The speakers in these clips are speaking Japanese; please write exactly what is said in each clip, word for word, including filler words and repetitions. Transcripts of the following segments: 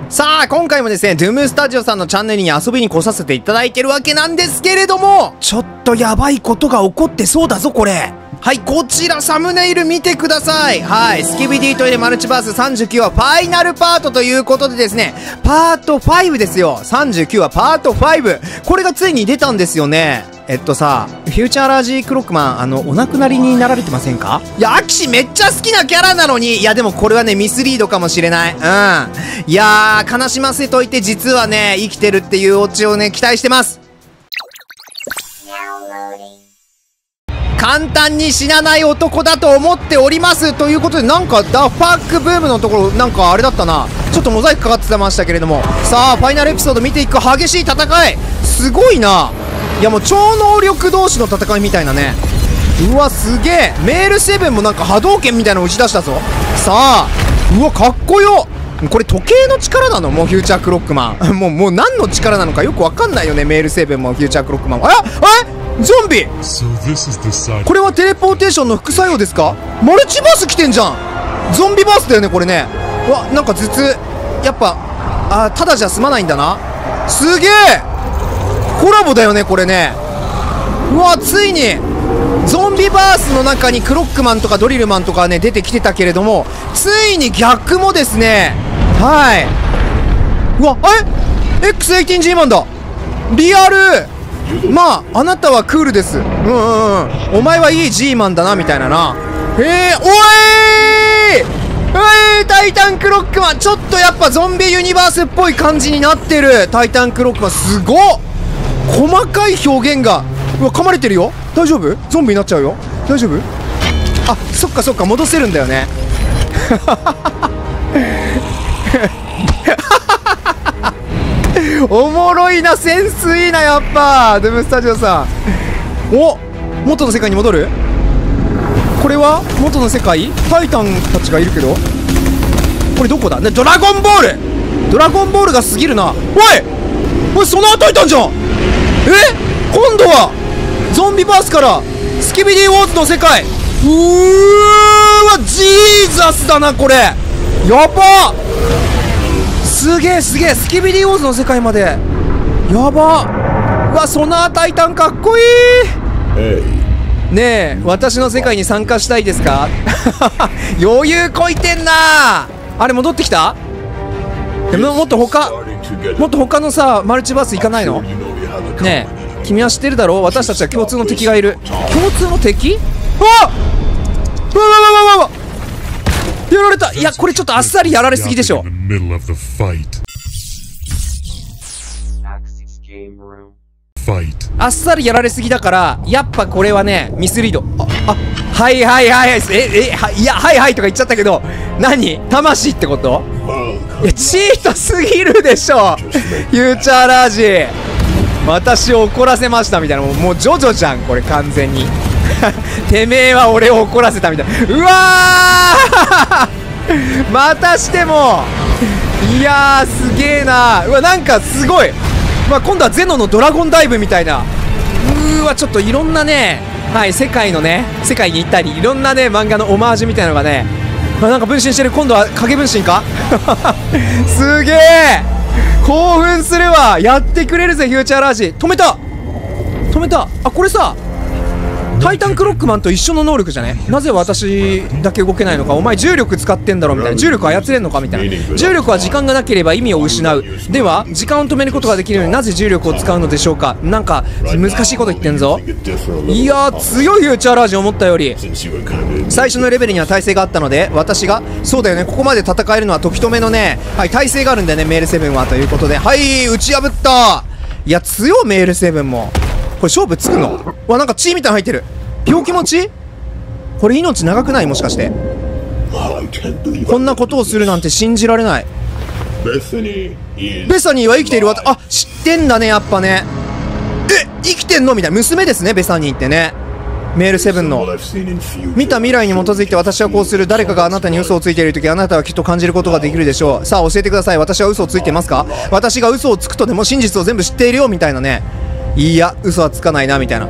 さあ、今回もですね、ドゥームスタジオさんのチャンネルに遊びに来させていただいてるわけなんですけれども、ちょっとやばいことが起こってそうだぞ、これ。はい、こちらサムネイル見てください。はい、スキビディトイレマルチバースさんじゅうきゅうはファイナルパートということでですね、パートごですよ。さんじゅうきゅうはパートご。これがついに出たんですよね。えっとさ、フューチャーラージークロックマン、あの、お亡くなりになられてませんか？いや、アキシめっちゃ好きなキャラなのに、いや、でもこれはね、ミスリードかもしれない。うん。いやー、悲しませといて、実はね、生きてるっていうオチをね、期待してます。簡単に死なない男だと思っておりますということで、なんかダファックブームのところなんかあれだったな、ちょっとモザイクかかってましたけれども、さあファイナルエピソード見ていく。激しい戦い、すごいな。いやもう超能力同士の戦いみたいなね。うわすげえ。メールセブンもなんか波動拳みたいなの打ち出したぞ。さあうわかっこよ。これ時計の力なの？もうフューチャークロックマンもうもう何の力なのかよくわかんないよね。メールセブンもフューチャークロックマンも。あえゾンビ、これはテレポーテーションの副作用ですか？マルチバース来てんじゃん。ゾンビバースだよねこれね。うわなんか頭痛やっぱあただじゃ済まないんだな。すげえコラボだよねこれね。うわついにゾンビバースの中にクロックマンとかドリルマンとかね出てきてたけれども、ついに逆もですね。はい。うわえ エックスエイティーンジー マンだ。リアル。まああなたはクールです。うんうんうん。お前はいい G マンだなみたいなな。へえおいーおいタイタンクロックマン、ちょっとやっぱゾンビユニバースっぽい感じになってる。タイタンクロックマンすごっ。細かい表現が。うわ噛まれてるよ。大丈夫？ゾンビになっちゃうよ。大丈夫？あそっかそっか戻せるんだよね。おもろいな。センスいいなやっぱドゥームスタジオさん。お元の世界に戻る。これは元の世界。タイタンたちがいるけどこれどこだね。ドラゴンボールドラゴンボールが過ぎるな。おいおいそのタイタンじゃん。え今度はゾンビバースからスキビディウォーズの世界。うーわジーザスだなこれ。やばすげえすげえ。スキビディウォーズの世界までやば。うわソナータイタンかっこいい。ねえ私の世界に参加したいですか？余裕こいてんな。あれ戻ってきた。でももっと他もっと他のさマルチバース行かないの？ねえ君は知ってるだろう。私たちは共通の敵がいる。共通の敵？あっうわわわわわわやられた。いやこれちょっとあっさりやられすぎでしょ。あっさりやられすぎだからやっぱこれはねミスリード。ああはいはいはいはいええはいやはいはいとか言っちゃったけど何魂ってこと？いやチートすぎるでしょ。フューチャーラージー私を怒らせましたみたいな。もう、もうジョジョじゃんこれ完全に。てめえは俺を怒らせたみたいな。うわーまたしてもいやーすげえな。うわなんかすごい、まあ、今度はゼノのドラゴンダイブみたいな。うーわちょっといろんなねはい世界のね世界に行ったりいろんなね漫画のオマージュみたいなのがね、まあ、なんか分身してる。今度は影分身か。すげえ興奮するわ。やってくれるぜフューチャーラージ。止めた止めた。あこれさタイタンクロックマンと一緒の能力じゃね。なぜ私だけ動けないのか。お前重力使ってんだろみたいな。重力操れんのかみたいな。重力は時間がなければ意味を失う。では時間を止めることができるのになぜ重力を使うのでしょうか。なんか難しいこと言ってんぞ。いやー強いフューチャーラージ思ったより。最初のレベルには耐性があったので私がそうだよねここまで戦えるのは時止めのねはい耐性があるんだよねメールセブンはということで。はい打ち破った。いや強いメールセブンも。これ勝負つくの？わなんか血みたいなの入ってる。病気持ち？これ命長くない？もしかしてこんなことをするなんて信じられない。ベサニーは生きているわ。あ知ってんだねやっぱね。え生きてんのみたいな。娘ですねベサニーってね。メールセブンの見た未来に基づいて私はこうする。誰かがあなたに嘘をついているときあなたはきっと感じることができるでしょう。さあ教えてください。私は嘘をついてますか？私が嘘をつくとでも真実を全部知っているよみたいなね。いや嘘はつかないなみたいな。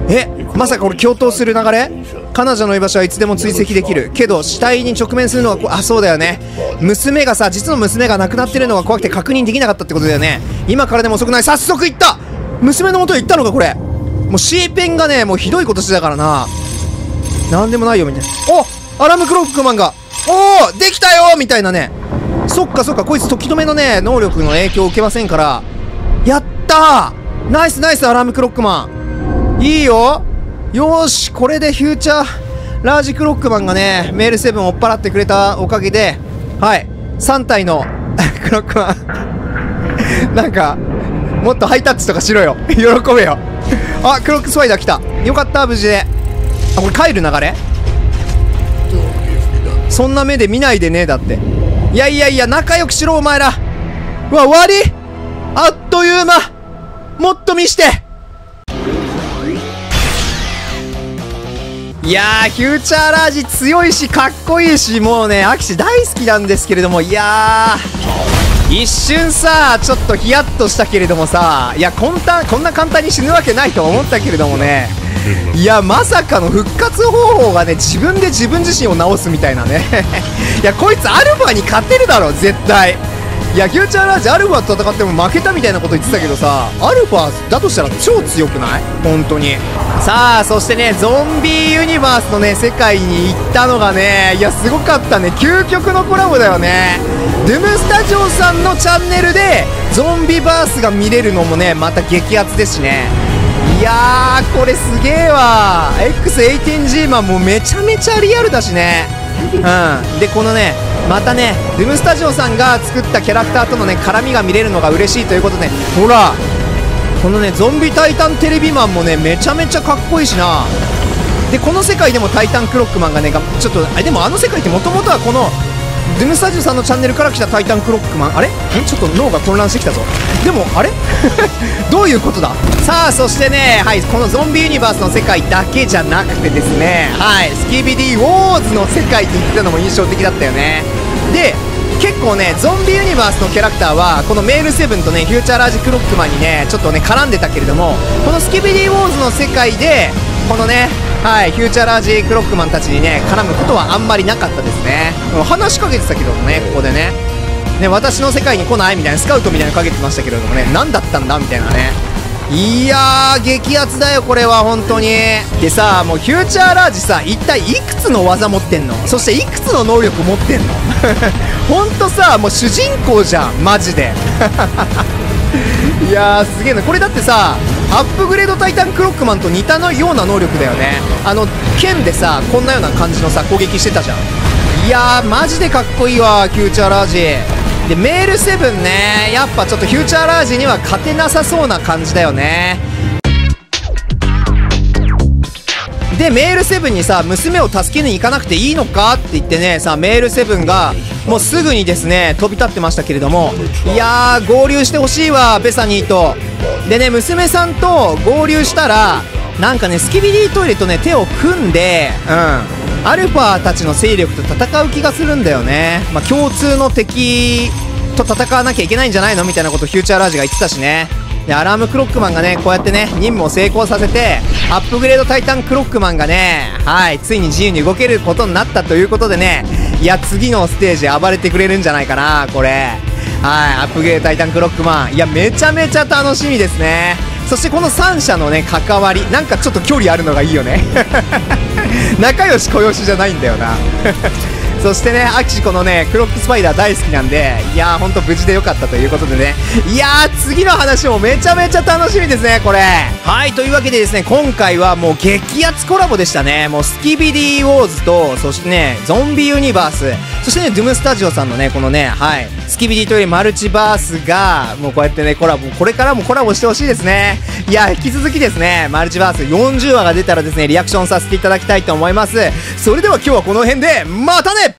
え、まさかこれ共闘する流れ？彼女の居場所はいつでも追跡できるけど死体に直面するのはこあそうだよね。娘がさ、実の娘が亡くなってるのが怖くて確認できなかったってことだよね。今からでも遅くない。早速行った。娘の元へ行ったのかこれ。もう C ペンがねもうひどいことしてたからな。なんでもないよみたいな。お、アラームクロックマンがおおできたよみたいなね。そっかそっか、こいつ時止めのね能力の影響を受けませんから。やったー、ナイスナイスアラームクロックマン、いいよ。よーし、これでフューチャーラージクロックマンがねメールセブンを追っ払ってくれたおかげで、はいさん体のクロックマンなんかもっとハイタッチとかしろよ喜べよあ、クロックスパイダー来た。よかった、無事で。あ、これ帰る流れ？そんな目で見ないでね。だっていやいやいや、仲良くしろお前ら。うわ、終わり？あっという間。もっと見して。いやー、フューチャーラージ強いしかっこいいし、もうねアキシ大好きなんですけれども、いやー一瞬さちょっとヒヤッとしたけれどもさ、いやこんなこんな簡単に死ぬわけないと思ったけれどもね、いやまさかの復活方法がね自分で自分自身を治すみたいなねいやこいつアルファに勝てるだろ絶対。いやフューチャーラージアルファと戦っても負けたみたいなこと言ってたけどさ、アルファだとしたら超強くない？本当に。さあそしてねゾンビユニバースのね世界に行ったのがね、いやすごかったね。究極のコラボだよね。ドゥムスタジオさんのチャンネルでゾンビバースが見れるのもねまた激アツですしね。いやーこれすげえわ。 エックスエイティーンジー マンもめちゃめちゃリアルだしね。うんでこのねまたねドゥムスタジオさんが作ったキャラクターとのね絡みが見れるのが嬉しいということで、ほらこのねゾンビタイタンテレビマンもねめちゃめちゃかっこいいしな。でこの世界でもタイタンクロックマンがねがちょっとあでもあの世界ってもともとはこのドゥムスタジオさんのチャンネルから来たタイタンクロックマン、あれんちょっと脳が混乱してきたぞ。でもあれどういうことだ。さあそしてね、はいこのゾンビユニバースの世界だけじゃなくてですね、はいスキビディウォーズの世界って言ってたのも印象的だったよね。で結構ねゾンビユニバースのキャラクターはこのメールセブンとねフューチャーラージクロックマンにねちょっとね絡んでたけれども、このスキビディウォーズの世界でこのねはいフューチャーラージクロックマンたちにね絡むことはあんまりなかったですね。話しかけてたけどねここでねね私の世界に来ないみたいなスカウトみたいなのかけてましたけれどもね、何だったんだみたいなね。いやー激アツだよこれは本当に。でさもうフューチャーラージさ一体いくつの技持ってんの、そしていくつの能力持ってんのほんとさもう主人公じゃんマジでいやーすげえなこれ。だってさアップグレードタイタンクロックマンと似たのような能力だよね。あの剣でさこんなような感じのさ攻撃してたじゃん。いやーマジでかっこいいわフューチャーラージで。メールセブンねやっぱちょっとフューチャーラージには勝てなさそうな感じだよね。でメールセブンにさ娘を助けに行かなくていいのかって言ってねさメールセブンがもうすぐにですね飛び立ってましたけれども、いやー合流してほしいわベサニーと。でね娘さんと合流したらなんかねスキビディトイレとね手を組んでうんアルファたちの勢力と戦う気がするんだよね。まあ共通の敵と戦わなきゃいけないんじゃないのみたいなことをフューチャーラージが言ってたしね。でアラームクロックマンがねこうやってね任務を成功させてアップグレードタイタンクロックマンがねはいついに自由に動けることになったということでね、いや次のステージ暴れてくれるんじゃないかなこれ。はいアップグレードタイタンクロックマンいやめちゃめちゃ楽しみですね。そしてこのさん者のね関わりなんかちょっと距離あるのがいいよね仲良し小良しじゃないんだよなそしてねアキシこのねクロックスパイダー大好きなんで、いやーほんと無事でよかったということでね、いやー次の話もめちゃめちゃ楽しみですねこれ。はいというわけでですね今回はもう激アツコラボでしたね。もうスキビディウォーズとそしてねゾンビユニバースそしてねドゥムスタジオさんのねこのねはいスキビディトイレマルチバースがもうこうやってねコラボこれからもコラボしてほしいですね。いや引き続きですねマルチバースよんじゅうわが出たらですねリアクションさせていただきたいと思います。それでは今日はこの辺でまたね。